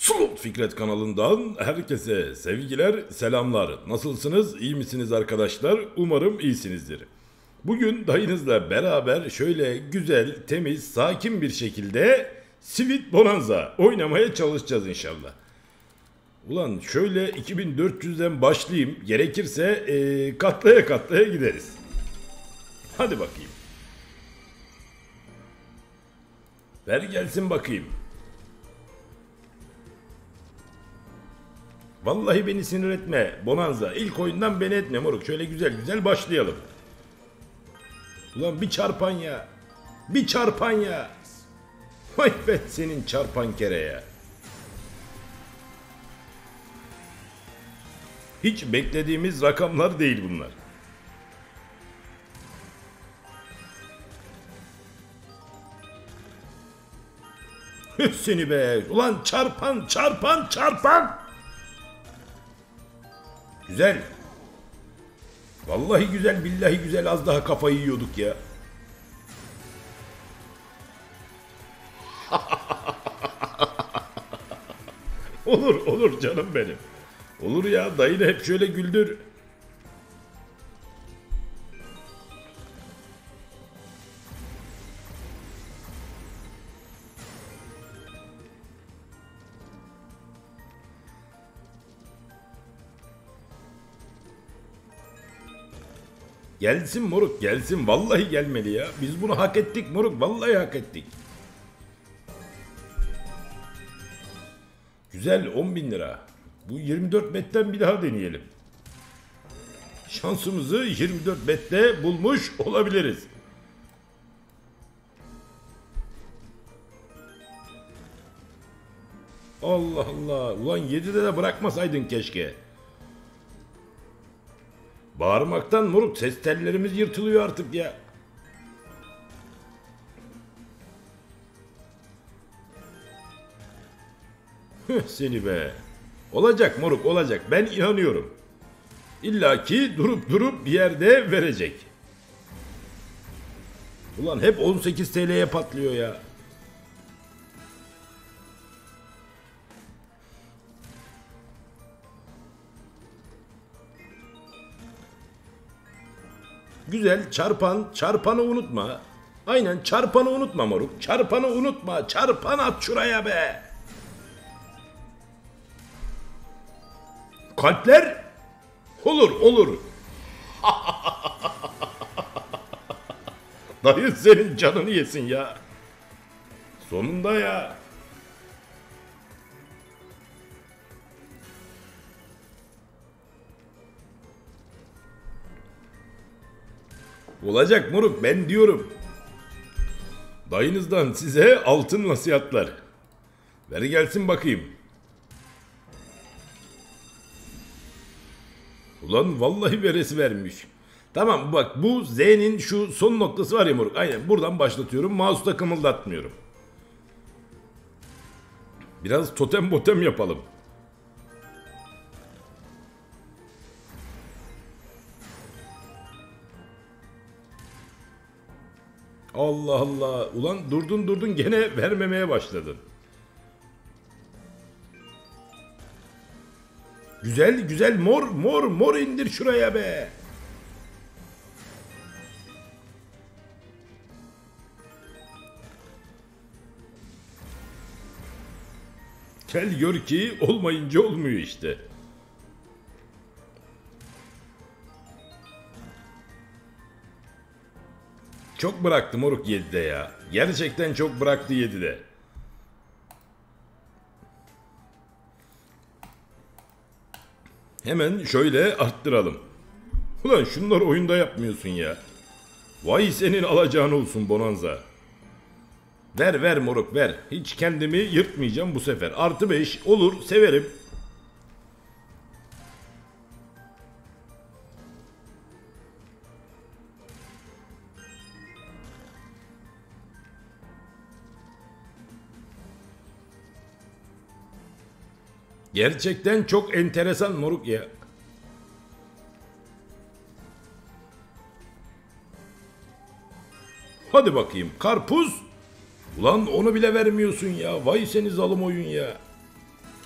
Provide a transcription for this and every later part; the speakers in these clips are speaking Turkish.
Slot Fikret kanalından herkese sevgiler, selamlar. Nasılsınız, iyi misiniz arkadaşlar? Umarım iyisinizdir. Bugün dayınızla beraber şöyle güzel, temiz, sakin bir şekilde Sweet Bonanza oynamaya çalışacağız inşallah. Ulan şöyle 2400'den başlayayım. Gerekirse katlaya katlaya gideriz. Hadi bakayım. Ver gelsin bakayım. Vallahi beni sinir etme Bonanza. İlk oyundan beni etme moruk. Şöyle güzel güzel başlayalım. Ulan bir çarpan ya. Bir çarpan ya. Vay be senin çarpan kere ya. Hiç beklediğimiz rakamlar değil bunlar. Seni be. Ulan çarpan çarpan çarpan. Güzel. Vallahi güzel billahi güzel, az daha kafayı yiyorduk ya. Olur olur canım benim. Olur ya, dayını hep şöyle güldür. Gelsin moruk gelsin, vallahi gelmeli ya. Biz bunu hak ettik moruk, vallahi hak ettik. Güzel 10.000 lira. Bu 24 betten bir daha deneyelim. Şansımızı 24 bette bulmuş olabiliriz. Allah Allah. Ulan 7'de de bırakmasaydın keşke. Bağırmaktan moruk ses tellerimiz yırtılıyor artık ya. Seni be. Olacak moruk olacak, ben inanıyorum. İlla ki durup bir yerde verecek. Ulan hep 18 TL'ye patlıyor ya. Güzel çarpanı unutma. Aynen çarpanı unutma moruk. Çarpanı unutma. Çarpan at şuraya be. Kalpler olur. Dayı senin canını yesin ya. Sonunda ya. Olacak moruk, ben diyorum. Dayınızdan size altın nasihatler. Ver gelsin bakayım. Ulan vallahi veresi vermiş. Tamam bak, bu Z'nin şu son noktası var ya moruk. Aynen buradan başlatıyorum. Mouse'da kımıldatmıyorum. Biraz totem botem yapalım. Allah Allah. Ulan durdun gene vermemeye başladın. Güzel mor indir şuraya be. Gel gör ki olmayınca olmuyor işte. Çok bıraktı moruk 7'de ya. Gerçekten çok bıraktı 7'de. Hemen şöyle arttıralım. Ulan şunları oyunda yapmıyorsun ya. Vay senin alacağın olsun Bonanza. Ver moruk ver. Hiç kendimi yırtmayacağım bu sefer. Artı 5 olur, severim. Gerçekten çok enteresan moruk ya. Hadi bakayım karpuz. Ulan onu bile vermiyorsun ya. Vay seni zalim oyun ya.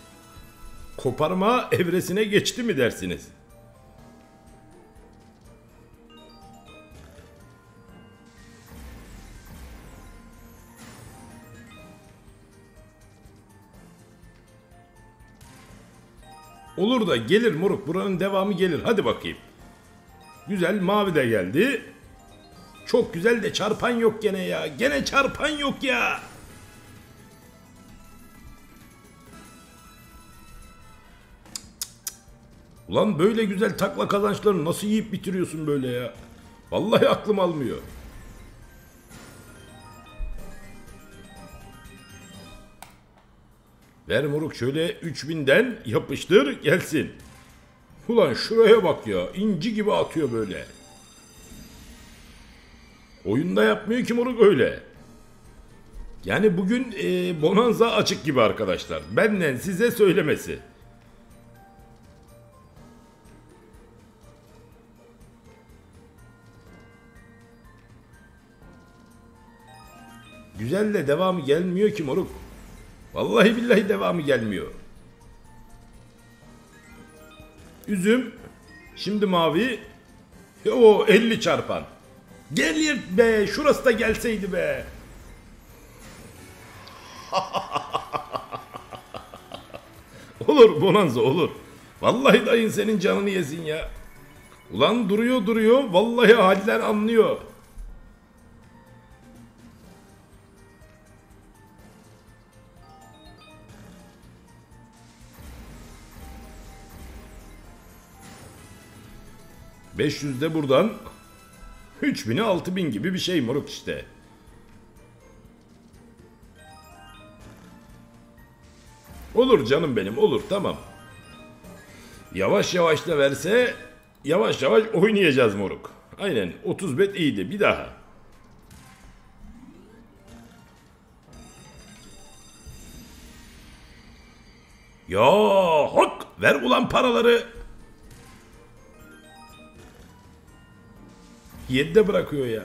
koparma evresine geçti mi dersiniz? Olur da gelir moruk, buranın devamı gelir. Hadi bakayım. Güzel, mavi de geldi. Çok güzel de çarpan yok gene ya. Gene çarpan yok ya. Ulan böyle güzel takla kazançları nasıl yiyip bitiriyorsun böyle ya? Vallahi aklım almıyor. Ver moruk şöyle 3000'den yapıştır gelsin. Ulan şuraya bak ya, inci gibi atıyor böyle. Oyunda yapmıyor ki moruk öyle. Yani bugün bonanza açık gibi arkadaşlar. Benden size söylemesi. Güzel de devamı gelmiyor ki moruk. Vallahi billahi devamı gelmiyor. Üzüm. Şimdi mavi. O 50 çarpan. Gelir be. Şurası da gelseydi be. Olur bonanza olur. Vallahi dayın senin canını yesin ya. Ulan duruyor duruyor. Vallahi halden anlıyor. ...500 de buradan... ...3000'e 6000 gibi bir şey moruk işte. Olur canım benim, olur, tamam. Yavaş yavaş da verse... ...yavaş yavaş oynayacağız moruk. Aynen, 30 bet iyiydi, bir daha. Ya hok, ver ulan paraları. 7'de bırakıyor ya.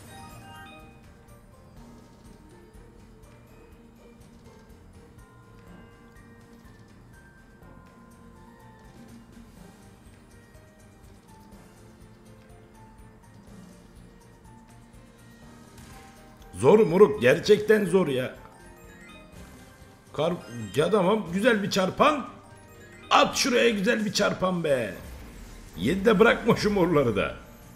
Zor moruk, gerçekten zor ya. Ya tamam, güzel bir çarpan. At şuraya güzel bir çarpan be. 7'de bırakma şu morları da.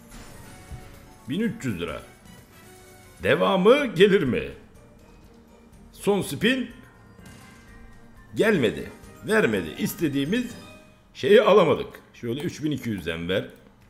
1300 lira. Devamı gelir mi? Son spin gelmedi. Vermedi. İstediğimiz şeyi alamadık. Şöyle 3200'den ver.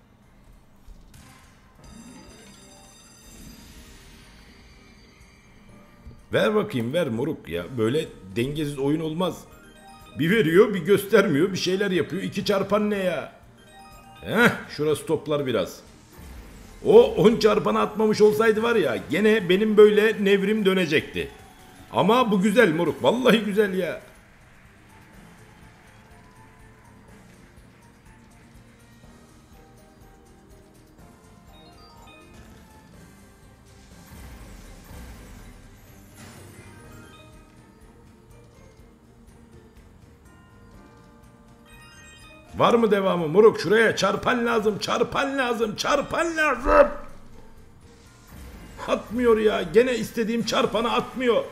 Ver bakayım, ver moruk ya. Böyle dengesiz oyun olmaz. Bir veriyor, bir göstermiyor, bir şeyler yapıyor. 2 çarpan ne ya? Şurası toplar biraz. O 10 çarpanı atmamış olsaydı var ya, gene benim böyle nevrim dönecekti. Ama bu güzel moruk. Vallahi güzel ya. Var mı devamı moruk? Şuraya çarpan lazım, çarpan lazım, çarpan lazım. Atmıyor ya. Gene istediğim çarpanı atmıyor.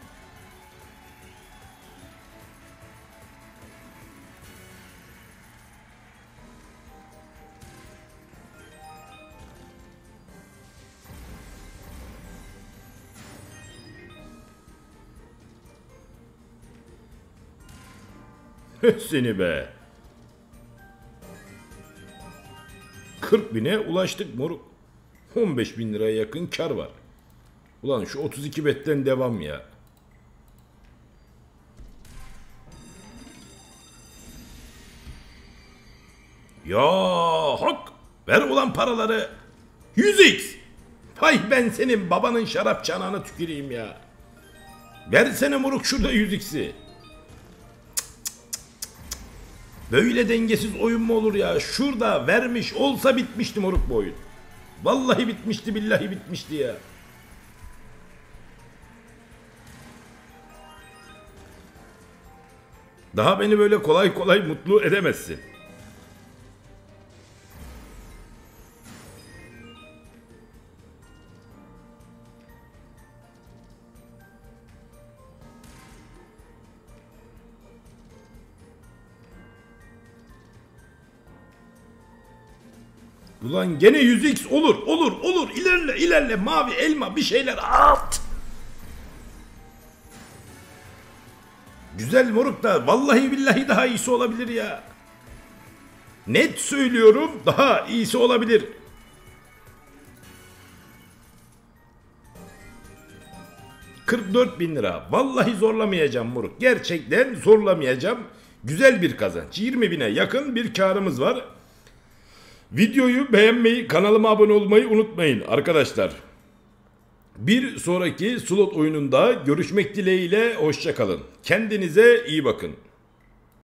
Seni be. 40.000'e ulaştık moruk. 15.000 liraya yakın kar var. Ulan şu 32 betten devam ya. Ya hok. Ver ulan paraları. 100x. Vay ben senin babanın şarap çanağına tüküreyim ya. Versene moruk şurada 100x'i. Böyle dengesiz oyun mu olur ya? Şurada vermiş olsa bitmişti moruk bu oyun. Vallahi bitmişti, billahi bitmişti ya. Daha beni böyle kolay kolay mutlu edemezsin. Ulan gene 100x olur ilerle mavi elma bir şeyler at. Güzel moruk da vallahi billahi daha iyisi olabilir ya. Net söylüyorum daha iyisi olabilir. $44.000. Vallahi zorlamayacağım moruk. Gerçekten zorlamayacağım. Güzel bir kazanç. 20.000'e yakın bir karımız var. Videoyu beğenmeyi, kanalıma abone olmayı unutmayın arkadaşlar. Bir sonraki slot oyununda görüşmek dileğiyle hoşça kalın. Kendinize iyi bakın.